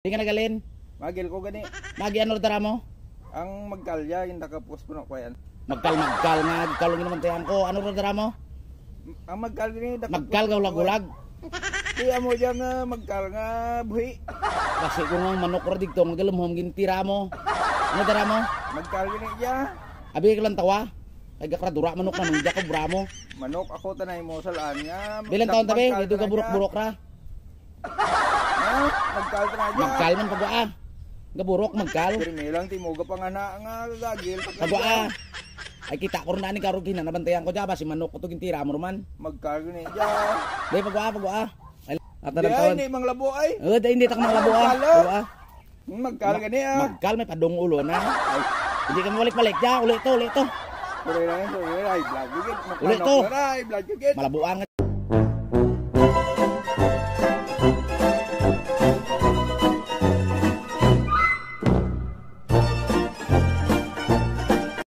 Di ka nagalin. Magil ko gani. Magi ano tara mo? Ang magkalya yung nakapos po na ko yan. Magkal nga kalong naman tayan ko. Ano tara mo? Ang magkal gani Magkal ka ulag-ulag. Kaya mo dyan magkal nga buhi. Kasi kung ang manok ra digto magalamhom gintira mo. Ano tara mo? Magkal gani dyan. Abi ka lang tawa. Ay gakra dura manok na nung ko bramo. Manok ako tanay mo salaan nga. Bilang taon tabi, dito ka burok-burok ra. Ha? Magkal ka na dyan. Magkal man pagwa. Gaburok magkal. Pirmi lang timuga pa nga na nga gagil. Pagwa. Ay kita ko rin na ni karugin na nabantayan ko dyan ba si manok ko to gintira mo naman. Magkal gani dyan. Di pagwa. Ay ata Di ng ay, taon. hindi mang labo ay. Hindi tak mga labo ah. Pagwa. Magkal gani ah. Magkal may padong ulo na. Ay, hindi ka mabalik-balik dyan. Ulit to. Puri na yun, ay vlog yun. Ulit to. Ay vlog yun. Malabuan